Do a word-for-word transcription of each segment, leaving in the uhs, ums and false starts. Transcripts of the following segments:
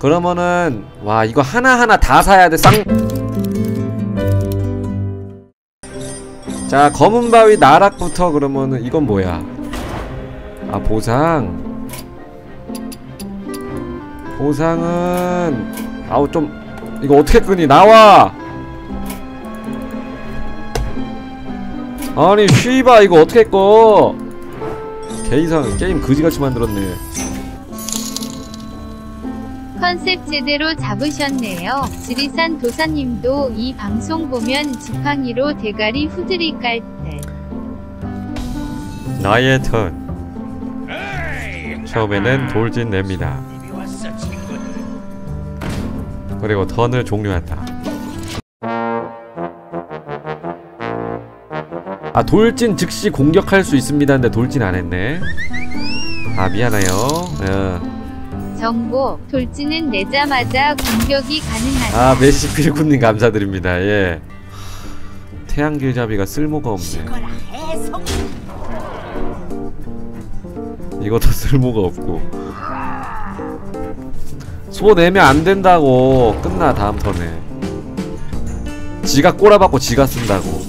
그러면은 와 이거 하나하나 다 사야돼. 쌍. 자 검은바위 나락부터 그러면은 이건 뭐야? 아 보상. 보상은 아우 좀 이거 어떻게 끄니? 나와. 아니 쉬바 이거 어떻게 꺼? 개이상 게임 그지같이 만들었네. 컨셉 제대로 잡으셨네요. 지리산 도사님도 이 방송 보면 지팡이로 대가리 후드리 깔 때. 나의 턴. 처음에는 돌진 냅니다. 그리고 턴을 종료한다. 아 돌진 즉시 공격할 수 있습니다. 근데 돌진 안했네. 아 미안해요. 어. 정보, 돌진은 내자마자 공격이 가능하다. 아 메시필군님 감사드립니다. 예. 태양길잡이가 쓸모가 없네. 이것도 쓸모가 없고. 소 내면 안된다고. 끝나 다음 턴에. 지가 꼬라박고 지가 쓴다고.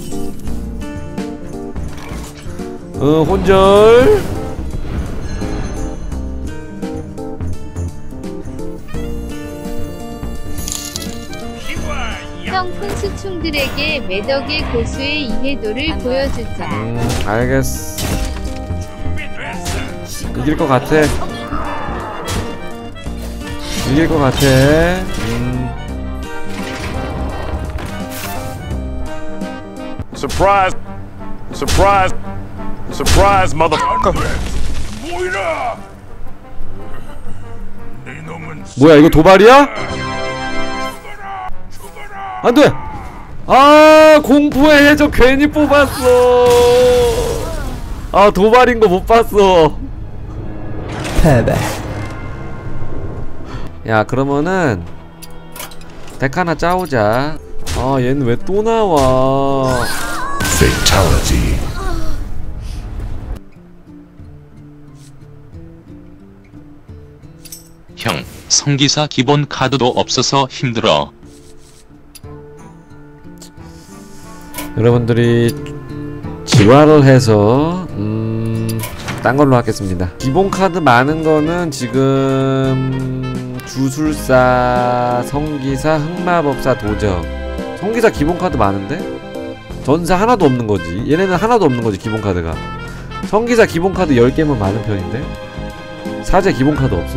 어 혼절. 형 풍수충들에게 매덕의 고수의 이해도를 보여주자. 음 알겠어. 이길 것 같아. 이길 것 같아. 음. Surprise! Surprise! Surprise, motherfucker! 뭐야 이거 도발이야? 안돼! 아 공포의 해적 괜히 뽑았어. 아 도발인거 못봤어. 패배. 야 그러면은 덱 하나 짜오자. 아 얘는 왜 또 나와. Fatality. 형, 성기사 기본 카드도 없어서 힘들어. 여러분들이 지화를 해서 음... 딴 걸로 하겠습니다. 기본 카드 많은 거는 지금 주술사, 성기사, 흑마법사, 도적. 성기사 기본 카드 많은데? 전사 하나도 없는 거지. 얘네는 하나도 없는 거지 기본 카드가. 성기사 기본 카드 열 개면 많은 편인데? 사제 기본 카드 없어.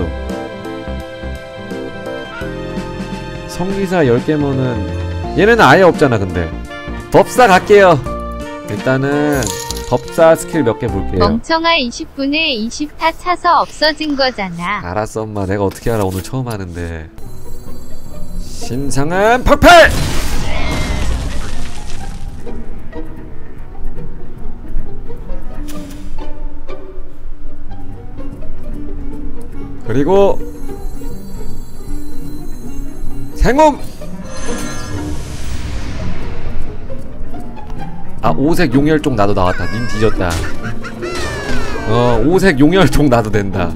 성기사 열 개면은 얘네는 아예 없잖아. 근데 법사 갈게요. 일단은 법사 스킬 몇 개 볼게요. 멍청아 이십 분에 이십 타 차서 없어진 거잖아. 알았어 엄마. 내가 어떻게 알아. 오늘 처음 하는데. 신성한 폭발! 그리고 생옴! 아 오색 용혈종 나도 나왔다. 닌 뒤졌다. 어 오색 용혈종 나도 된다.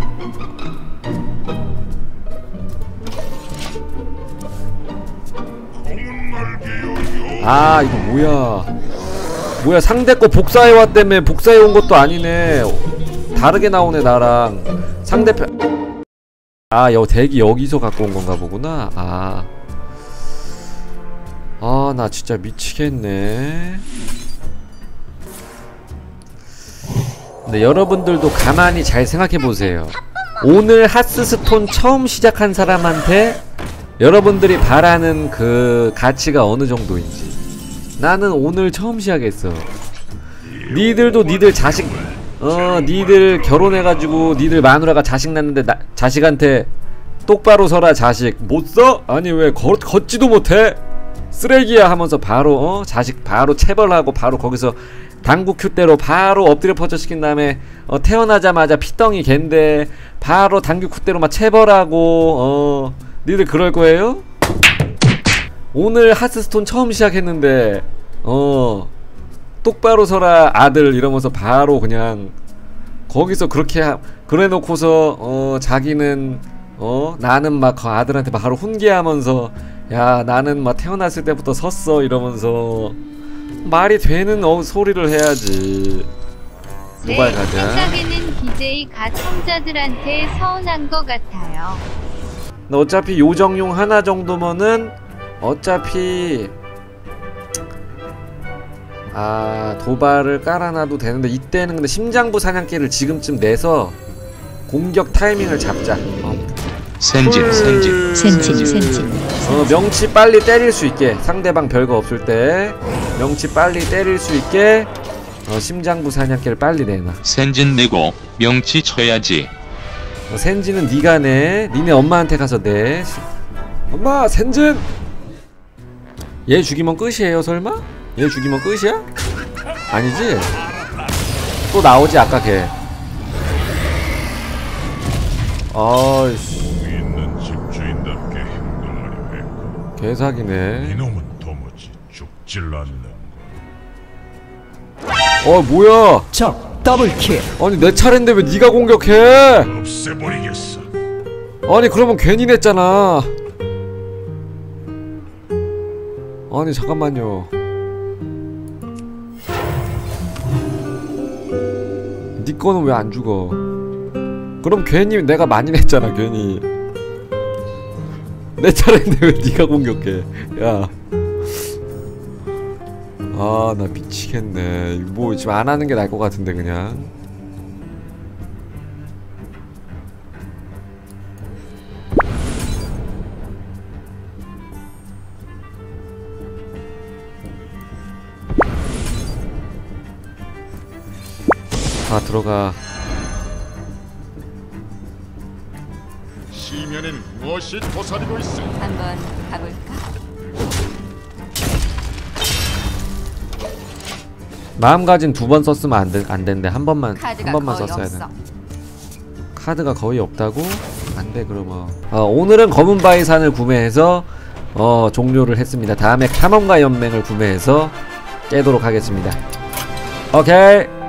아 이거 뭐야. 뭐야 상대 거 복사해왔다며. 복사해온 것도 아니네. 다르게 나오네 나랑. 상대편. 아 여 덱이 여기서 갖고 온 건가 보구나. 아 아, 나 진짜 미치겠네. 근데 여러분들도 가만히 잘 생각해보세요. 오늘 하스스톤 처음 시작한 사람한테 여러분들이 바라는 그 가치가 어느 정도인지. 나는 오늘 처음 시작했어. 니들도 니들 자식 어 니들 결혼해가지고 니들 마누라가 자식 낳는데 나, 자식한테 똑바로 서라 자식 못 써? 아니 왜 걷, 걷지도 못해? 쓰레기야 하면서 바로 어 자식 바로 체벌하고 바로 거기서 당구 큐대로 바로 엎드려 퍼져 시킨 다음에 어 태어나자마자 피덩이 갠데 바로 당구 큐대로 막 체벌하고 어 니들 그럴 거예요? 오늘 하스스톤 처음 시작했는데 어 똑바로 서라 아들 이러면서 바로 그냥 거기서 그렇게 하, 그래 놓고서 어 자기는 어? 나는 막 그 아들한테 바로 훈계하면서 야 나는 막 태어났을 때부터 섰어 이러면서 말이 되는 어, 소리를 해야지. 제 도발 가자. 생각에는 비제이 갓 성자들한테 서운한 것 같아요. 근데 어차피 요정용 하나 정도면은 어차피 아 도발을 깔아놔도 되는데 이때는 근데 심장부 사냥개를 지금쯤 내서 공격 타이밍을 잡자. 어. 센진 센진 센진 센진 어, 명치 빨리 때릴 수 있게 상대방 별거 없을 때 명치 빨리 때릴 수 있게 어, 심장부 사냥개를 빨리 내놔. 센진 내고 명치 쳐야지. 어, 센진은 네가 내. 니네 엄마한테 가서 내. 엄마 센진. 얘 죽이면 끝이에요 설마? 얘 죽이면 끝이야? 아니지? 또 나오지 아까 걔. 아이씨 있는 집주인답게 행동하려 했고 개사기네. 이놈은 도무지 죽질 않는. 어 뭐야? 적 더블킬. 아니 내 차례인데 왜 네가 공격해? 없애버리겠어. 아니 그러면 괜히 냈잖아. 아니 잠깐만요. 네 거는 왜 안 죽어? 그럼 괜히 내가 많이 냈잖아 괜히. 내 차례인데 왜 네가 공격해? 야. 아 나 미치겠네. 뭐 지금 안 하는 게 나을 것 같은데 그냥. 다 들어가. 시면엔 무엇이 도사리고 있어? 한번 가볼까? 마음가짐 두 번 썼으면 안, 돼, 안 된대. 한 번만 카드가 한 번만 거의 썼어야 없어. 돼. 카드가 거의 없다고? 안 돼 그러면. 어, 오늘은 검은 바위산을 구매해서 어, 종료를 했습니다. 다음에 탐험가 연맹을 구매해서 깨도록 하겠습니다. 오케이.